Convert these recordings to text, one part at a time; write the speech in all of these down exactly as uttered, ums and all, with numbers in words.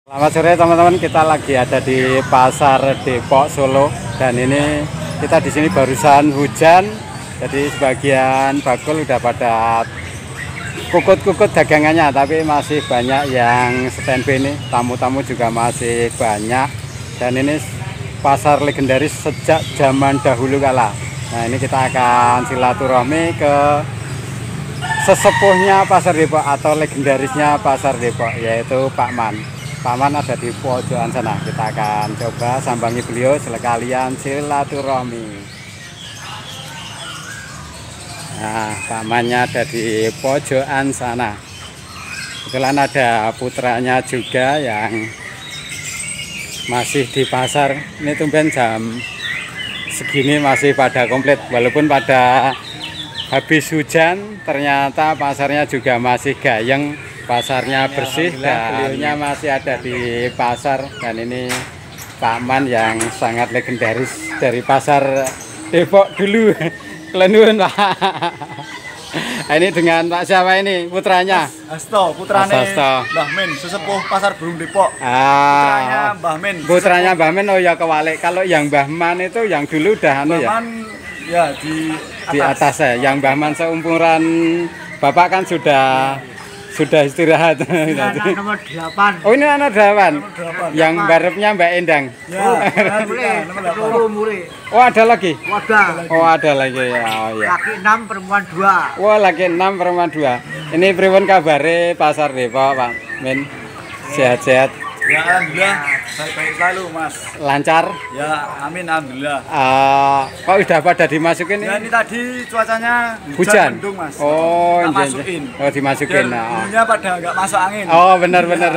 Selamat sore teman-teman, kita lagi ada di Pasar Depok Solo dan ini kita di sini barusan hujan, jadi sebagian bakul udah pada kukut-kukut dagangannya, tapi masih banyak yang standby ini, tamu-tamu juga masih banyak dan ini pasar legendaris sejak zaman dahulu kala. Nah ini kita akan silaturahmi ke sesepuhnya Pasar Depok atau legendarisnya Pasar Depok, yaitu Pak Man. Pak Man ada di pojokan sana. Kita akan coba sambangi beliau sekalian silaturahmi. Nah, Pak Mannya ada di pojokan sana. Kebetulan ada putranya juga yang masih di pasar. Ini tumben jam segini masih pada komplit, walaupun pada habis hujan ternyata pasarnya juga masih gayeng. Pasarnya bersih dan beliaunya masih ada di pasar. Dan ini Pak Man yang sangat legendaris dari Pasar Depok dulu. Kelenduan Pak. Ini dengan Pak siapa ini putranya? Hasto, putranya Mbah Min, sesepuh Pasar Burung Depok. Ah, putranya Mbah Min. Putranya Mbah Min, oh ya kewalik. Kalau yang Mbah Man itu yang dulu udah anu ya? Mbah Man ya di atas. Di atas ya. Yang Mbah Man seumuran Bapak kan sudah sudah istirahat. Ini anak nomor delapan. Oh ini anak delapan. Yang barepnya Mbak Endang. Ya, oh ada lagi. Wadah. Oh ada lagi ya. Oh ya. Laki enam perempuan dua. Wah laki enam perempuan dua. Ini pripun kabare Pasar Depok Pak Min? Sehat-sehat. Ya alhamdulillah baik-baik selalu Mas. Lancar. Ya amin alhamdulillah. Uh, kok udah pada dimasukin ya, ini tadi cuacanya hujan, hujan mendung, Mas. Oh, nggak iya, masukin. Oh dimasukin. Dulunya pada nggak masuk angin. Oh benar-benar.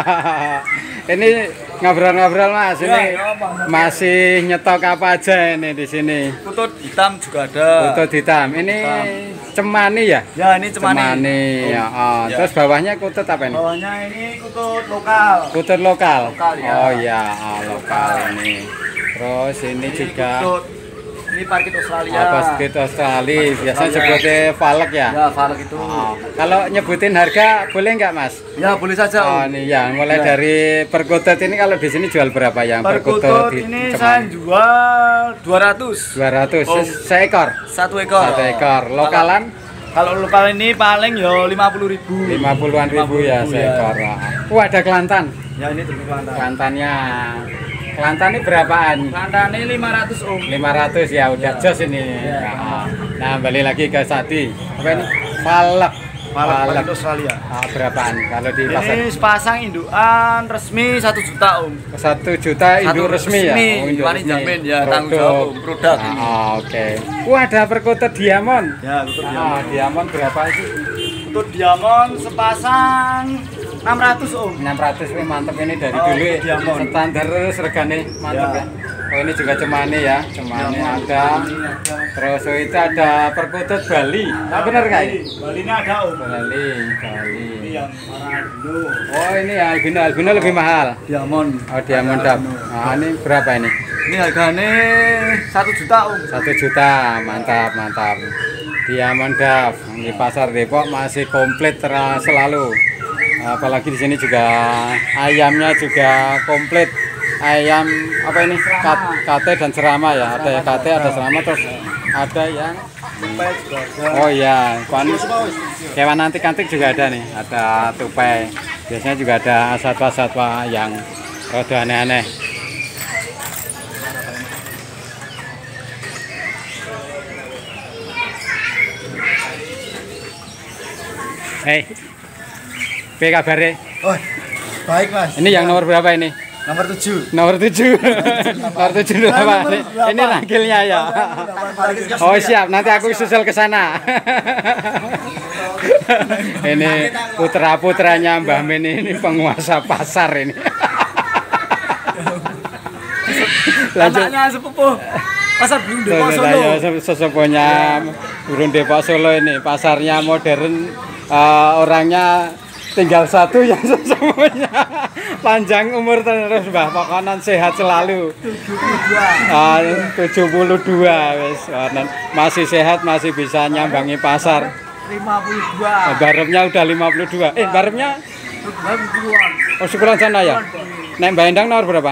Ini ngobrol-ngobrol Mas, ya, ini ya, masih nyetok apa aja ini di sini? Kutut hitam juga ada. Kutut hitam. Ini hitam. Cemani ya? Ya ini cemani. Cemani. Oh, ya. Oh. Ya. Terus bawahnya kutut apa ini? Bawahnya ini kutut lokal. Kutut lokal. Lokal ya. Oh ya, oh, lokal ini. Terus ini, ini juga. Kutut. Ini parkit Australia. Oh, parkit Australia. Biasanya sebutnya falek ya? Ya, falek itu. Oh. Kalau nyebutin harga boleh nggak Mas? Ya, boleh saja. Oh, ini ya, mulai ya. Dari perkutut ini kalau di sini jual berapa yang perkutut? Perkutut ini saya jual dua ratus. dua ratus. Oh. Seekor? Satu ekor. Satu ekor. Lokalan? Kalau lokal ini paling yo lima puluh ribu. lima puluhan ribu ya seekor. Ya. Wah, ada Kelantan. Ya, ini tuh Kelantan. Kelantannya. Kelantan ini berapaan? Kelantan ini lima ratus Om. lima ratus ya, udah ya. Jos ini. Ya. Nah, balik lagi ke tadi. Apa ini? Falek. Falek Australia. Ah, berapaan kalau di pasar? Ini sepasang indukan resmi satu juta Om. Satu juta induk resmi, resmi ya? Oh, induk resmi. Jamin ya, tanggung jawab Om, produk ini. Ah, oke. Okay. Wah, ada perkutut diamond. Ya, kutut ah, diamond. Diamond berapa sih? Kutut diamond sepasang enam ratus Om. enam ratus ini mantep ini dari oh, dulu ya. Standar terus regane mantep ya. ya. Oh ini juga cemani ya, cemani ya, ada. Terus oh, itu ada perkutut Bali. Nah, benar nggak ini? Bali ini ada Om. Bali, Bali. Ini yang warna albino. Oh ini albino, albino lebih mahal. Diamond. Oh diamond dap. Nah ini berapa ini? Ini harganya satu juta Om. Satu juta, mantap mantap. Diamond dap di Pasar Depok masih komplit selalu. Apalagi di sini juga ayamnya juga komplit. Ayam apa ini? Kate dan serama ya. Ada yang kate, ada serama, terus ada yang oh iya, hewan antik-antik juga ada nih. Ada tupai. Biasanya juga ada satwa-satwa yang rada aneh-aneh. Hei, apa kabarnya? Oh, baik Mas. Ini yang nomor berapa ini? Nomor tujuh. Nomor tujuh. Nomor tujuh berapa? Ini rangkilnya ya. Oh siap, nanti aku susul ke sana. Ini putra-putranya Mbah Min ini penguasa pasar ini. Anaknya sepupuh Pasar Burung Depok Solo. Sesepuhnya Burung Depok Solo ini, pasarnya modern, uh, orangnya tinggal satu yang semuanya panjang umur terus Mbah, pokoknya sehat selalu. tujuh puluh dua wis, masih sehat, masih bisa nyambangi pasar. lima puluh dua. Barepnya udah lima puluh dua. Eh barepnya Oh, sekolah sana ya. Nek Mbak Endang nomor berapa?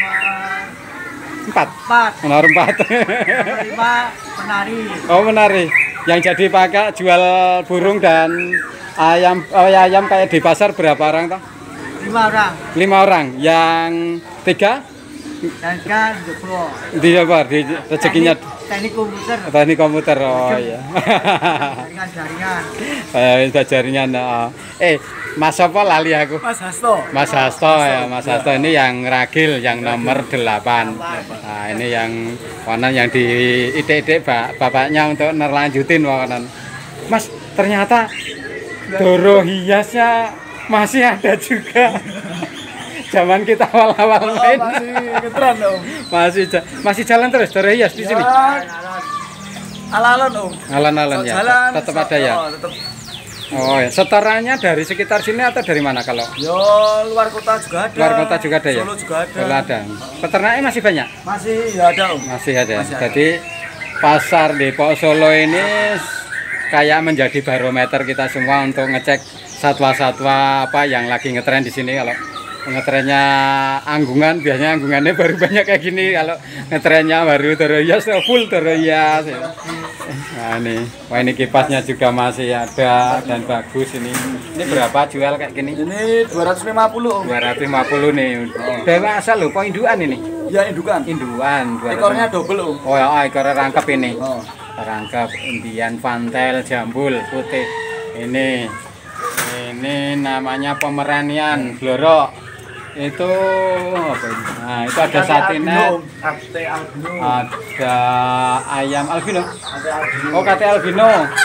Empat. Empat. Nomor empat. Lima penari. Oh, menari. Yang jadi pakai jual burung dan ayam, oh, ayam kayak di pasar berapa orang toh? Lima orang. Lima orang. Yang tiga? Dan kan dua puluh. Di apa? Di rezekinya Teknik komputer. teknik komputer. Oh iya. Jaringan-jaringan. Eh, jaringan. Oh. Eh, Mas apa lali aku? Mas Hasto. Mas Hasto ya, Mas Hasto ini yang ragil, yang nomor delapan. Nah, ini yang konon yang di ide-ide bapaknya untuk nerlanjutin konon. Mas, ternyata doro hiasnya masih ada juga. Zaman kita awal-awal main. Masih ngetren om. Masih ja- masih jalan terus doro hias di sini. Alon-alon om. Alon-alon ya. Jalan, Tetap ada ya. oh, tetap. Oh ya, setorannya dari sekitar sini atau dari mana kalau? Yo luar kota juga ada. Luar kota juga ada ya? Solo juga ada. Solo ada. Peternaknya masih banyak? Masih ya ada om. Masih ada. Masih ada. Jadi pasar Depok Solo ini kayak menjadi barometer kita semua untuk ngecek satwa-satwa apa yang lagi ngetren di sini. Kalau ngetrennya anggungan, biasanya anggungannya baru banyak kayak gini. Kalau ngetrennya baru terhias, full terhias. Nah ini, wah ini kipasnya juga masih ada dan bagus ini. Ini berapa jual kayak gini? Ini dua ratus lima puluh om. dua ratus lima puluh nih. Dewasa loh, kok induan ini? Ya indukan. Induan. dua ratus lima puluh. Ekornya double om. Oh ya, ekornya rangkep ini. Oh. Rangkep Indian Fantel Jambul putih. Ini ini namanya Pomeranian Blorok. Itu apa ini? Nah, itu ada satinet, Kate albino. ada ayam albino. Kate albino. Oh, kate albino.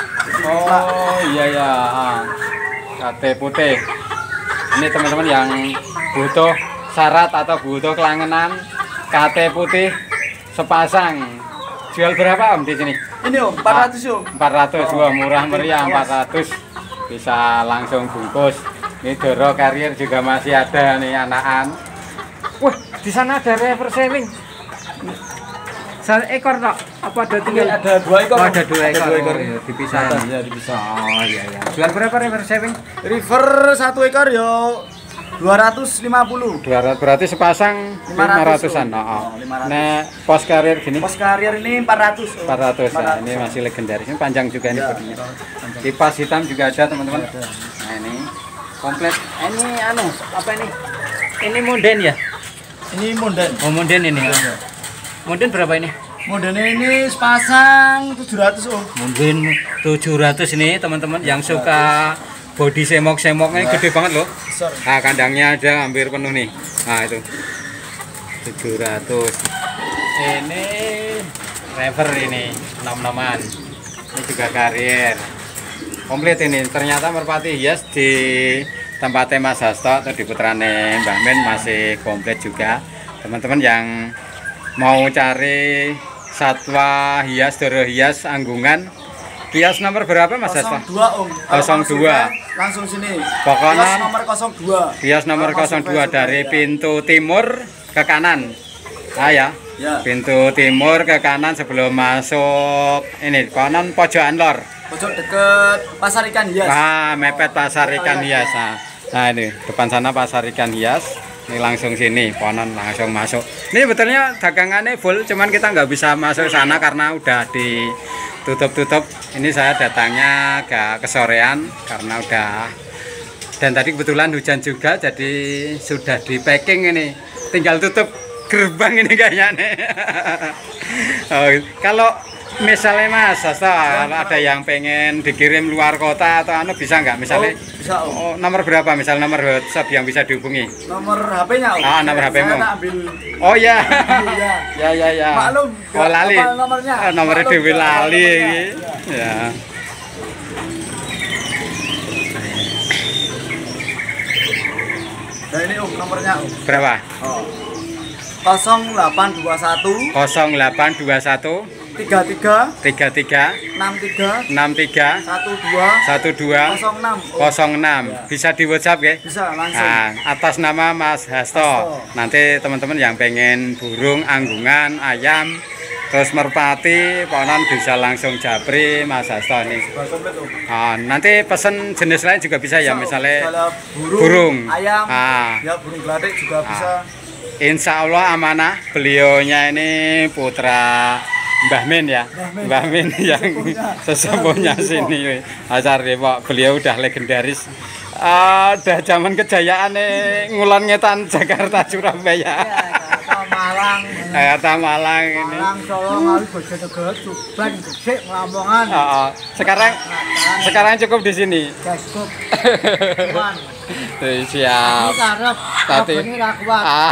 Oh, iya ya. Ah, kate putih. Ini teman-teman yang butuh syarat atau butuh kelangenan kate putih sepasang. Jual berapa Om di sini? Ini om empat ratus om. empat ratus. Wah, murah meriah empat ratus. Bisa langsung bungkus. Ini Doro Carrier juga masih ada nih anakan. Wah, di sana ada rever selling. Satu ekor tak? Apa ada tiga? Ini ada dua ekor. Oh, ada dua ekor. Ada dua ekor. Oh, iya, dipisah. Ya dipisah. Oh iya iya. Jual berapa rever selling? River satu ekor yo dua ratus lima puluh. dua ratus berarti sepasang lima ratus, lima ratusan. Om. Oh, oh. Oh, lima ratus. Nah, pos Carrier gini Pos Carrier ini empat ratus. Om. empat ratus. Nah, empat ratus. ini masih legendaris. Ini panjang juga ini Ya, bodinya. panjang. Kipas hitam juga ada, teman-teman. Ada. Nah, ini komplit. Ini anu, apa ini? Ini monden ya? Ini monden. Oh, monden ini. Iya. Monden berapa ini? Modennya ini sepasang tujuh ratus om. Monden tujuh ratus ini, teman-teman yang suka body semok-semoknya gede banget loh. Besar. Nah, kandangnya ada hampir penuh nih. Nah, itu tujuh ratus. Ini rever ini, nom-noman. Ini juga Carrier. Komplit ini. Ternyata merpati hias di tempatnya Mas Hasto atau di putrane Mbah Min masih komplit juga. Teman-teman yang mau cari satwa hias, doro hias, anggungan, kios nomor berapa Mas Hasto? nol dua om. Kalau nol dua. Langsung sini. Pokoknya Kios nomor nol dua. Kios nomor Kalau nol masuk dua Facebook dari ya. pintu timur ke kanan. Ah ya. Ya. Pintu timur ke kanan sebelum masuk ini kanan pojokan lor. Pojok deket pasar ikan hias. Ah, mepet pasar ikan hias. Nah, nah ini depan sana pasar ikan hias. Ini langsung sini, konon langsung masuk. Ini betulnya dagangannya full, cuman kita nggak bisa masuk sana karena udah ditutup-tutup. Ini saya datangnya agak kesorean karena udah. Dan tadi kebetulan hujan juga, jadi sudah di packing ini. Tinggal tutup gerbang ini kayaknya nih. Oh, kalau misalnya Mas Hasto ada yang pengen dikirim luar kota atau anu bisa nggak misalnya? Oh, bisa om. Oh, nomor berapa misal nomor WhatsApp yang bisa dihubungi? Nomor H P-nya om. Ah, nomor H P-mu. Saya tak ambil. Oh ya. Iya. Ya ya ya. Maklum, Oh lali. apa nomornya? Oh, nomornya Maklum, Dewi apa lali nomornya? ini. Ya. Nah ini om nomornya om. Berapa? Oh. nol delapan dua satu nol delapan dua satu tiga tiga tiga tiga enam tiga enam tiga satu dua satu dua nol enam. nol enam. Bisa di WhatsApp ya? Bisa langsung. Nah, atas nama Mas Hasto. Hasto. Nanti teman-teman yang pengen burung, anggungan, ayam terus merpati, ponan bisa langsung japri Mas Hasto nih. Ah, nanti pesen jenis lain juga bisa ya, misalnya burung, burung. ayam, Ah. ya burung gelatik juga bisa. Insya Allah amanah, beliaunya ini putra Mbah Min ya, Mbah Min yang sesepuhnya sini Pasar Depok. Beliau udah legendaris, uh, udah zaman kejayaan nih ngulon ngetan Jakarta Surabaya, Jakarta Malang. Jakarta Malang ini. Malang Solo Ngawi Bojonegoro Tuban Gresik Lamongan. Oh, oh. Sekarang sekarang cukup di sini. Cukup. Tuan. Tuh, siap. Aku karep Tati. abone ra kuat. Ah.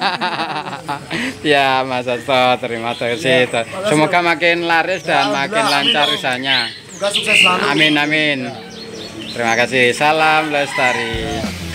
Ya Mas Hasto, terima kasih. Semoga makin laris dan makin lancar usahanya. Semoga sukses selalu. Amin amin. Terima kasih. Salam Lestari.